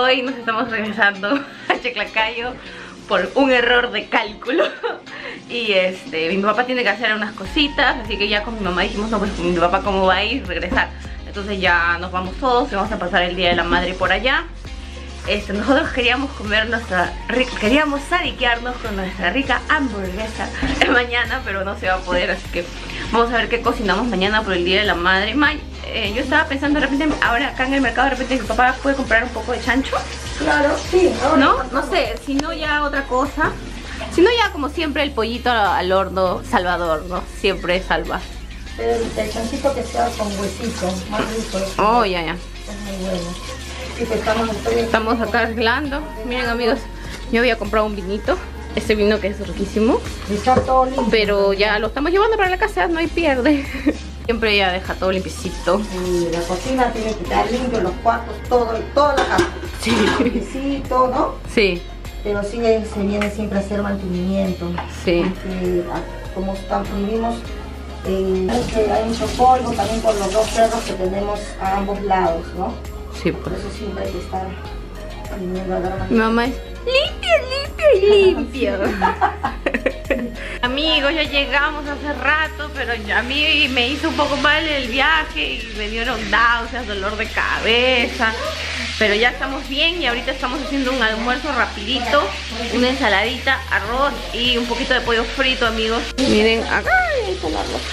hoy nos estamos regresando a Chaclacayo por un error de cálculo. Y mi papá tiene que hacer unas cositas, así que ya con mi mamá dijimos, no, pues con mi papá cómo va a ir, regresar. Entonces ya nos vamos todos y vamos a pasar el Día de la Madre por allá. Nosotros queríamos comer queríamos sadiquearnos con nuestra rica hamburguesa mañana, pero no se va a poder, así que vamos a ver qué cocinamos mañana por el Día de la Madre. Yo estaba pensando de repente, ahora acá en el mercado, de repente mi papá puede comprar un poco de chancho. Claro, sí. ¿No? No sé, si no ya otra cosa. Si no ya como siempre el pollito al horno Salvador, ¿no? Siempre salva. El chanchito que sea con huesito, más rico. Oh, ya. Es muy bueno. Y pues estamos acá arreglando. Miren amigos, yo había comprado un vinito. Este vino que es riquísimo. Está todo limpio. Pero ya lo estamos llevando para la casa, no hay pierde. Siempre ella deja todo limpiecito. Y la cocina tiene que estar limpio, los cuartos, toda la casa. Sí. Limpiecito, ¿no? Sí. Pero sí se viene siempre a hacer mantenimiento. Sí. Porque como vivimos, hay mucho polvo también por los dos perros que tenemos a ambos lados, ¿no? Sí, por eso siempre hay que estar viniendo a dar mantenimiento. Mi mamá es limpio. Amigos, ya llegamos hace rato, pero a mí me hizo un poco mal el viaje y me dieron náuseas, dolor de cabeza. Pero ya estamos bien y ahorita estamos haciendo un almuerzo rapidito, una ensaladita, arroz y un poquito de pollo frito, amigos. Miren, acá está el arroz.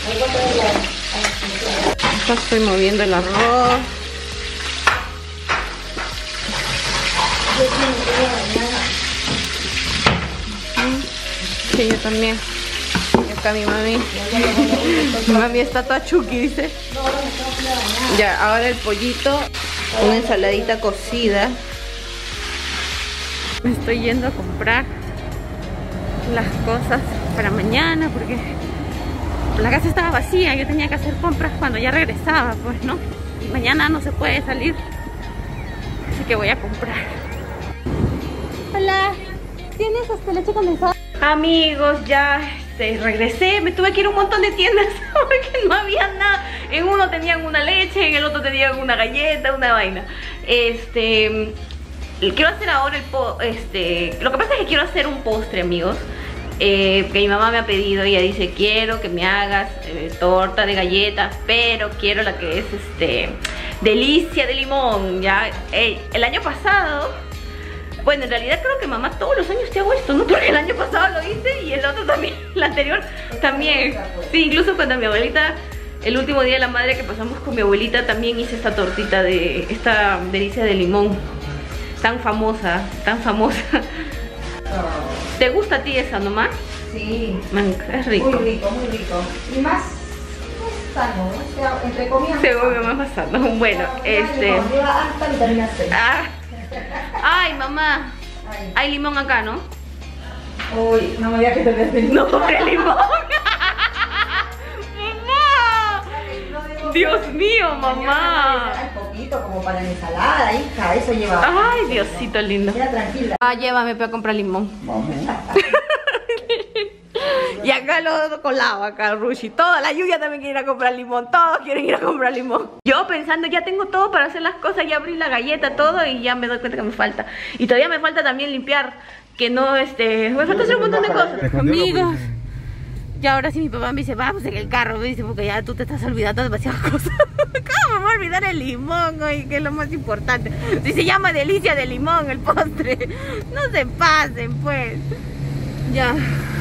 Acá estoy moviendo el arroz. Sí, yo también. Y acá mi mami. Mi mami está toda chuki, dice. Ya, ahora el pollito. Una ensaladita cocida. Me estoy yendo a comprar las cosas para mañana porque la casa estaba vacía. Yo tenía que hacer compras cuando ya regresaba, pues, ¿no? Y mañana no se puede salir. Así que voy a comprar. Hola, ¿tienes leche condensada? Amigos, ya regresé. Me tuve que ir a un montón de tiendas porque no había nada. En uno tenían una leche, en el otro tenían una galleta, una vaina. Quiero hacer ahora lo que pasa es que quiero hacer un postre, amigos, que mi mamá me ha pedido. Ella dice, quiero que me hagas torta de galletas, pero quiero la que es delicia de limón. Ya el año pasado, bueno, en realidad creo que mamá todos los años te hago esto, ¿no? Porque el año pasado lo hice y el otro también, el anterior también. Sí, incluso cuando mi abuelita, el último día de la madre que pasamos con mi abuelita, también hice esta tortita de esta delicia de limón. Tan famosa, tan famosa. ¿Te gusta a ti esa nomás? Sí. Es rico. Muy rico, muy rico. Y más sano, ¿no? O sea, entre comillas. Se vuelve más sano. Bueno, lleva hasta vitamina C. Ay, mamá. Hay limón acá, ¿no? Uy, no me voy a quedar limón. No compré limón. Dios mío, mamá. Hay poquito como para la ensalada, hija, eso lleva. Ay, Diosito lindo. Mira, tranquila. Llévame para comprar limón. Y acá lo colado, acá Rushi. Toda la lluvia también quiere ir a comprar limón. Todos quieren ir a comprar limón. Yo pensando, ya tengo todo para hacer las cosas. Ya abrí la galleta, todo, y ya me doy cuenta que me falta. Y todavía me falta también limpiar. Que no, me falta hacer un montón de cosas. Amigos. Y ahora sí mi papá me dice, vamos en el carro, me dice, porque ya tú te estás olvidando de demasiadas cosas. ¿Cómo me voy a olvidar el limón, hoy, que es lo más importante? Si se llama delicia de limón el postre. No se pasen, pues. Ya.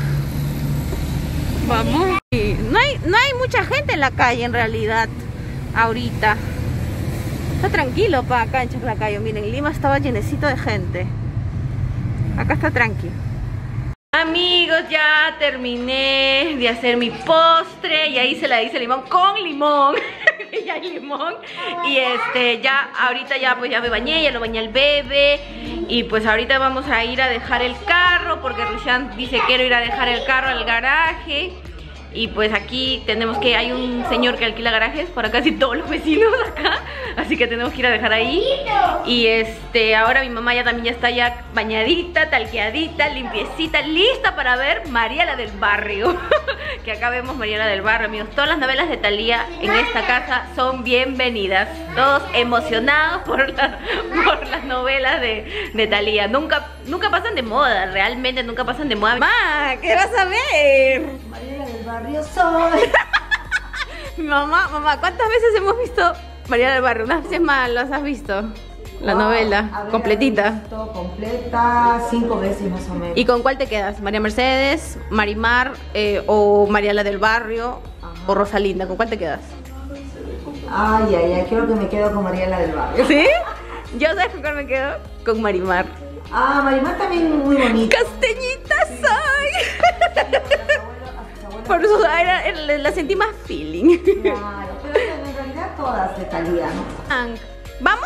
Vamos. No hay mucha gente en la calle en realidad. Ahorita. Está tranquilo para acá en Chaclacayo. Miren, Lima estaba llenecito de gente. Acá está tranquilo. Amigos, ya terminé de hacer mi postre. Ya hice limón con limón. Ya hay limón. Y ya ahorita ya pues ya me bañé, ya lo bañé al bebé. Y pues ahorita vamos a ir a dejar el carro porque Rushan dice quiero ir a dejar el carro al garaje. Y pues aquí tenemos que, hay un señor que alquila garajes para casi todos los vecinos acá, así que tenemos que ir a dejar ahí. Y ahora mi mamá ya está ya bañadita, talqueadita, limpiecita, lista para ver Mariela del Barrio. Que acá vemos Mariela del Barrio, amigos. Todas las novelas de Thalía en esta casa son bienvenidas. Todos emocionados por las novelas de Thalía. Nunca pasan de moda, realmente nunca pasan de moda. ¡Mamá! ¿Qué vas a ver? Mariela del Barrio soy. Mamá, ¿cuántas veces hemos visto Mariela del Barrio? ¿Unas veces más las has visto? La novela, completita. Completa 5 veces más o menos. ¿Y con cuál te quedas? ¿María Mercedes, Marimar o Mariela del Barrio? Ajá. O Rosalinda? ¿Con cuál te quedas? Ay, creo que me quedo con Mariela del Barrio. ¿Sí? Yo sabes con cuál me quedo, con Marimar. Marimar también muy bonita. ¡Castañita soy! Por eso la sentí más feeling. Claro, pero en realidad todas de Thalía, ¿no? ¿Vamos?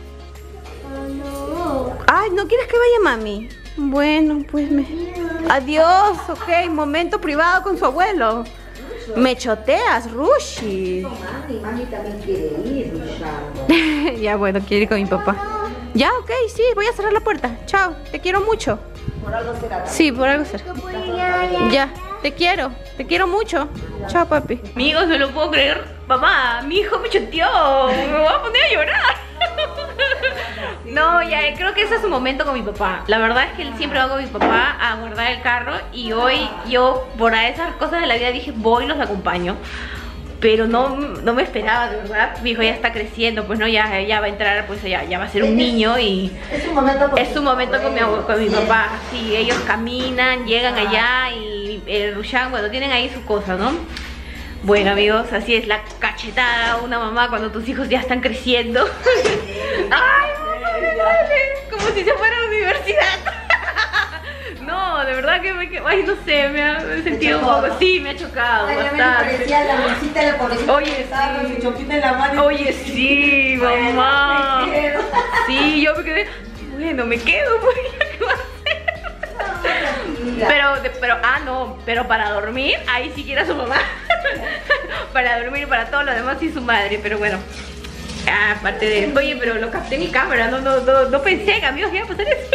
No. Ay, ¿no quieres que vaya mami? Bueno, pues adiós, ok, momento privado con su abuelo. Me choteas, Rushi. Mami también quiere ir, Rusha. Ya, bueno, quiere ir con mi papá. Ya, ok, sí, voy a cerrar la puerta. Chao, te quiero mucho. Por algo será. Sí, por algo será. Ya, te quiero mucho. Chao, papi. Amigos, no lo puedo creer. Mamá, mi hijo me choteó. Me voy a poner a llorar. No, ya, creo que ese es su momento con mi papá. La verdad es que él siempre va con mi papá a guardar el carro. Y hoy yo, por esas cosas de la vida, dije, voy y los acompaño. Pero no me esperaba, de verdad. Mi hijo ya está creciendo, pues no, ya va a entrar, pues ya va a ser un niño. Y es un momento con mi papá. Sí, ellos caminan, llegan allá y el Rushan, bueno, tienen ahí su cosa, ¿no? Bueno, amigos, así es la cachetada a una mamá cuando tus hijos ya están creciendo. ¡Ay, mamá, me duele! Como si se fuera a la universidad. No, de verdad que ay, no sé, me he sentido un poco, sí, me ha chocado bastante. Parecía la bolsita de la pobrecita. Oye, sí. Su choquita en la mano. Oye, sí, mamá. Sí, yo me quedé, bueno, me quedo, pues, ¿qué va a hacer? Pero para dormir, ahí sí quiere a su mamá. Para dormir, para todo lo demás, sí su madre, pero bueno. Aparte de, oye, pero lo capté en mi cámara, no pensé que, amigos, iba a pasar eso.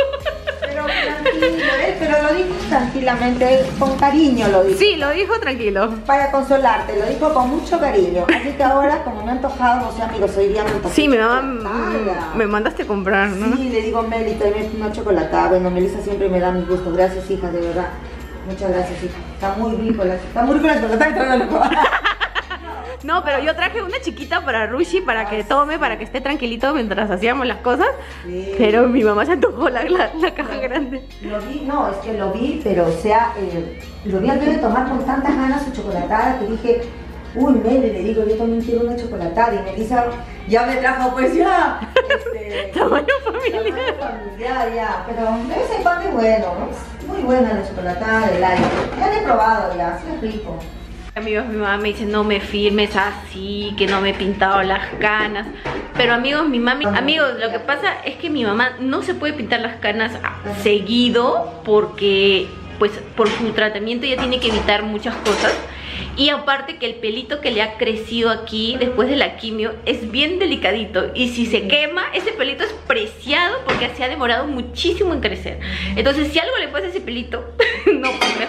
Pero lo dijo tranquilamente, con cariño lo dijo. Sí, lo dijo tranquilo. Para consolarte, lo dicho con mucho cariño. Así que ahora, como me ha antojado, no sé, amigos, hoy día me antojado. Sí, mi mamá me mandaste a comprar, ¿no? Sí, le digo, Meli, tráeme una chocolatada. Bueno, Melissa siempre me da mis gustos. Gracias, hija, de verdad. Muchas gracias, hija. Está muy rico la chocolate que trae la No, pero yo traje una chiquita para Rushi, para que tome, para que esté tranquilito mientras hacíamos las cosas. Sí. Pero mi mamá se antojó la caja grande. Lo vi, no, es que lo vi, pero o sea, lo vi al bebé tomar con tantas ganas su chocolatada que dije, uy, Meli, le digo, yo también quiero una chocolatada. Y Melissa ya me trajo, pues ya. Tamaño familiar. Tamaño familiar, ya. Pero de vez en cuando es bueno, ¿no? Muy buena la chocolatada del aire. Ya la he probado ya, sí es rico. Amigos, mi mamá me dice, no me firmes así, que no me he pintado las canas. Pero amigos, amigos, lo que pasa es que mi mamá no se puede pintar las canas seguido porque, pues, por su tratamiento ella tiene que evitar muchas cosas. Y aparte que el pelito que le ha crecido aquí después de la quimio es bien delicadito. Y si se quema, ese pelito es preciado porque se ha demorado muchísimo en crecer. Entonces, si algo le pasa a ese pelito, no, pues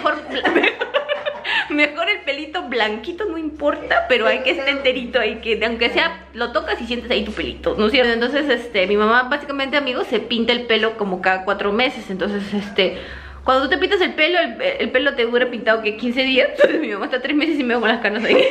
mejor el pelito blanquito, no importa, pero hay que estar enterito, hay que, aunque sea, lo tocas y sientes ahí tu pelito, ¿no es cierto? Entonces, mi mamá básicamente, amigos, se pinta el pelo como cada 4 meses. Entonces, cuando tú te pintas el pelo te dura pintado que 15 días. Entonces mi mamá está 3 meses y me veo con las canas ahí.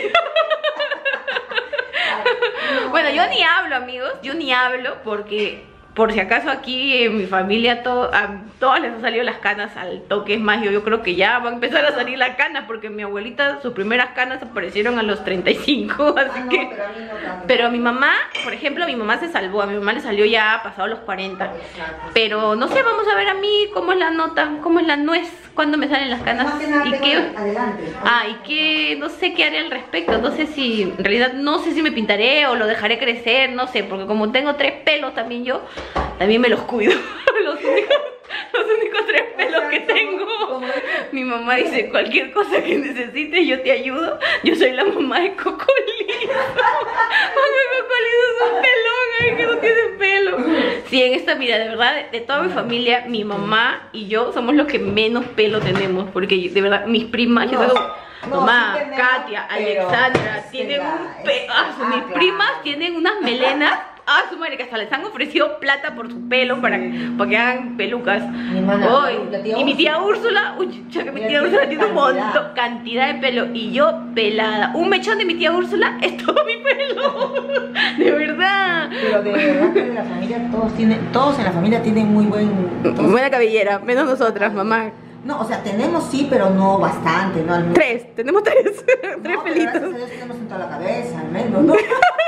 Bueno, yo ni hablo, amigos, yo ni hablo porque, por si acaso aquí en mi familia a todas les han salido las canas al toque. Es más, yo creo que ya va a empezar a salir las canas porque mi abuelita, sus primeras canas aparecieron a los 35, así que... No, pero a mí no tanto. Pero a mi mamá, por ejemplo, a mi mamá se salvó, a mi mamá le salió ya pasado los 40. Pero no sé, vamos a ver a mí cómo es la nota, cómo es la nuez, cuándo me salen las canas. Y qué... Adelante. Y que no sé qué haré al respecto. No sé si, en realidad no sé si me pintaré o lo dejaré crecer, no sé, porque como tengo 3 pelos también yo, también me los cuido. Los únicos 3 pelos que tengo. como Mi mamá dice, cualquier cosa que necesites, yo te ayudo. Yo soy la mamá de Cocolito. Mamá Cocolito es un pelón, ay, que no tiene pelo. Sí, en esta vida, de verdad, de toda mi familia, mi mamá y yo somos los que menos pelo tenemos. Porque de verdad, mis primas, yo tengo... Mamá, sí tenemos, Katia, Alexandra, tienen un pedazo. Mis primas tienen unas melenas. Ah, su madre, que hasta les han ofrecido plata por su pelo para que hagan pelucas. Y mi tía Úrsula, uy, que mi tía Úrsula tiene un montón, cantidad de pelo. Y yo pelada. Un mechón de mi tía Úrsula es todo mi pelo. De verdad. Pero de verdad que en la familia todos en la familia tienen muy buena cabellera, menos nosotras, mamá. No, o sea, tenemos sí, pero no bastante, ¿no? Tenemos 3 no, pelitos. Gracias a Dios tenemos en toda la cabeza, al menos, ¿no?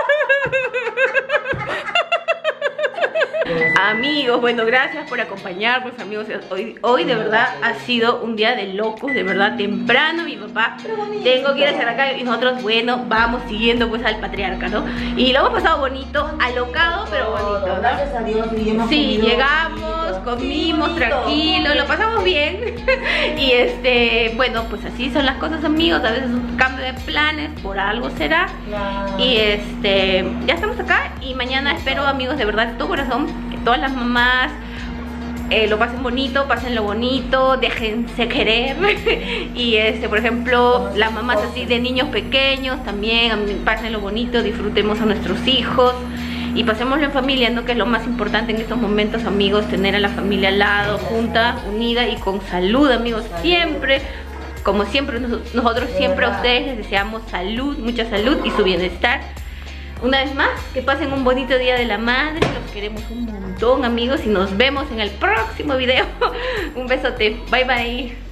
Amigos, bueno, gracias por acompañarnos, amigos. Hoy de verdad ha sido un día de locos, de verdad, temprano. Mi papá, tengo que ir a hacer acá y nosotros, bueno, vamos siguiendo pues al patriarca, ¿no? Y lo hemos pasado bonito, alocado, pero bonito, ¿no? Gracias a Dios, sí, llegamos, comimos tranquilo, lo pasamos bien. Y bueno, pues así son las cosas, amigos. A veces un cambio de planes, por algo será. Y ya estamos acá y mañana espero, amigos, de verdad, de todo corazón, que todas las mamás lo pasen bonito, pasen lo bonito, déjense querer. Y por ejemplo, las mamás así de niños pequeños también, pasen lo bonito, disfrutemos a nuestros hijos y pasémoslo en familia, ¿no? Que es lo más importante en estos momentos, amigos, tener a la familia al lado, junta, unida y con salud, amigos, siempre. Como siempre, nosotros siempre a ustedes les deseamos salud, mucha salud y su bienestar. Una vez más, que pasen un bonito día de la madre. Los queremos un montón, amigos, y nos vemos en el próximo video. Un besote, bye bye.